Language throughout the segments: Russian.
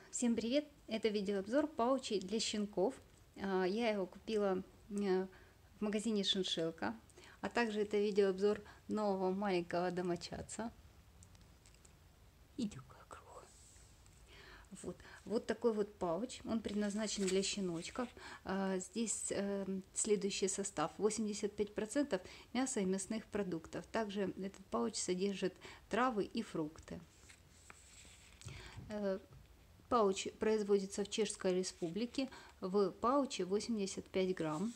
Всем привет! Это видеообзор паучей для щенков. Я его купила в магазине Шиншилка. А также это видеообзор нового маленького домочадца. Иди круг. Вот такой вот пауч. Он предназначен для щеночков. Здесь следующий состав: 85% мяса и мясных продуктов. Также этот пауч содержит травы и фрукты. Пауч производится в Чешской Республике. В пауче 85 грамм.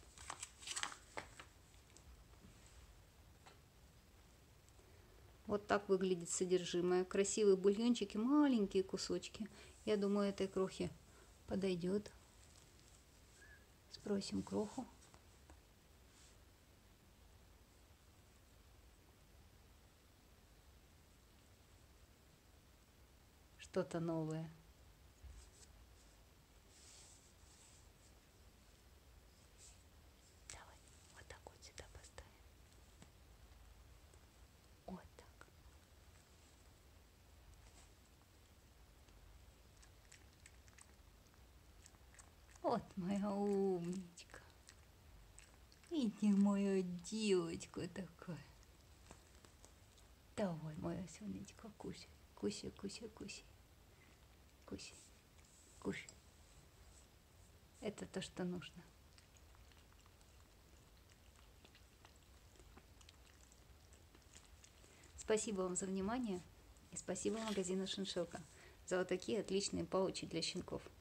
Вот так выглядит содержимое. Красивые бульончики, маленькие кусочки. Я думаю, этой крохи подойдет. Спросим кроху. Что-то новое. Давай, вот так вот сюда поставим. Вот так. Вот моя умничка. Иди, моя девочка такая. Давай, моя сонечка, кушай. Кушай, кушай, кушай. Кушай, кушай. Это то, что нужно. Спасибо вам за внимание и спасибо магазину Шиншилка за вот такие отличные паучи для щенков.